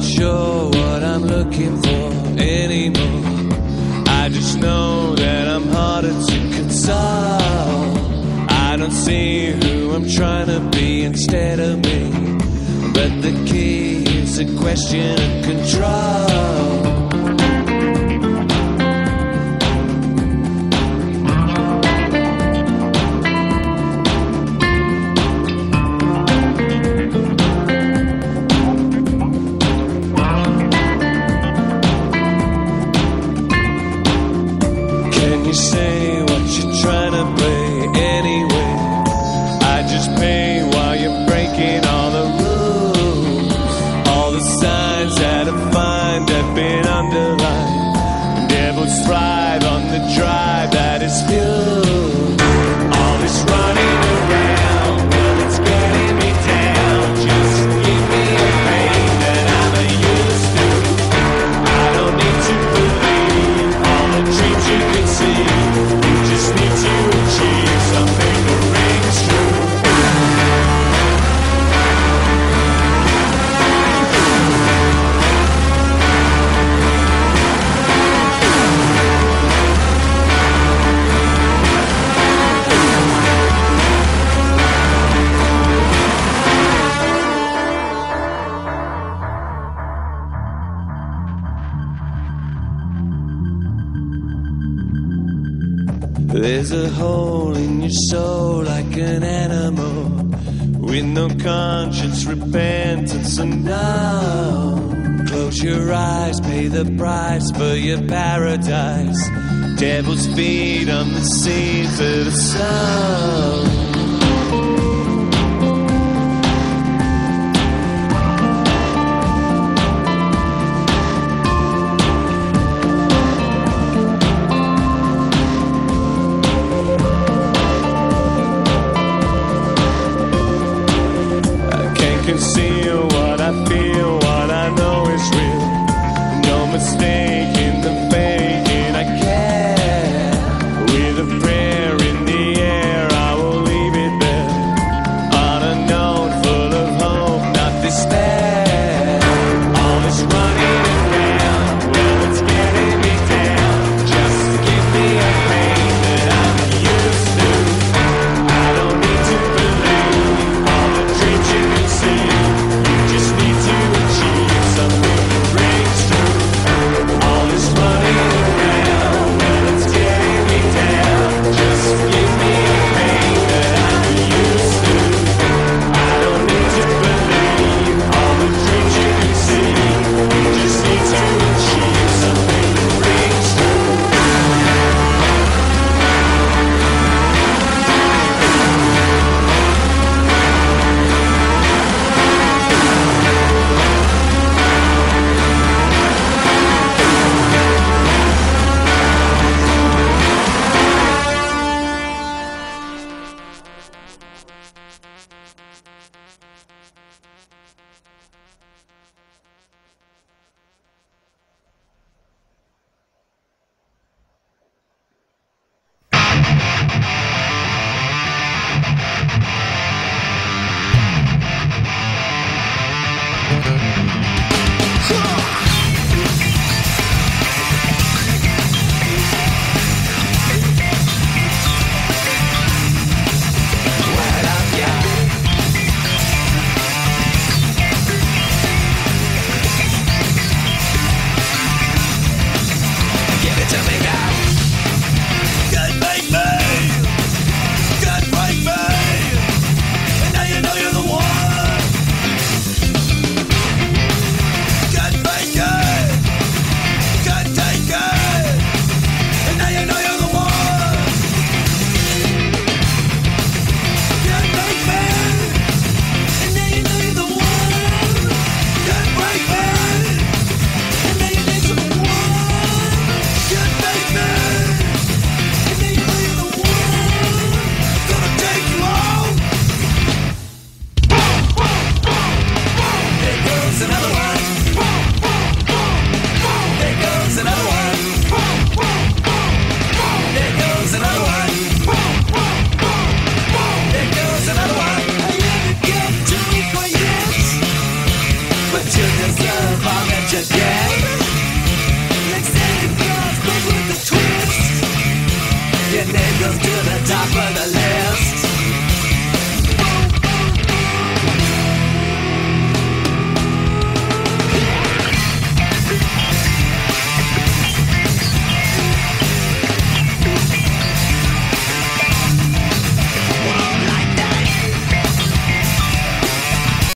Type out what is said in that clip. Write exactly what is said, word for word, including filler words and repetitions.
sure what I'm looking for anymore. I just know that I'm harder to console. I don't see who I'm trying to be instead of me, but the key is a question of control. Say what you're trying to play anyway. I just pay while you're breaking all the rules. All the signs that I find have been underlined. Devils thrive on the drive that is fuel. All this running around, well, it's getting me down. Just give me a pain that I'm used to. I don't need to believe all the dreams you can see. You just need to achieve something that rings true. There's a hole in your soul like an animal, with no conscience, repentance, and no. Close your eyes, pay the price for your paradise. Devil's feet on the seeds of the sun.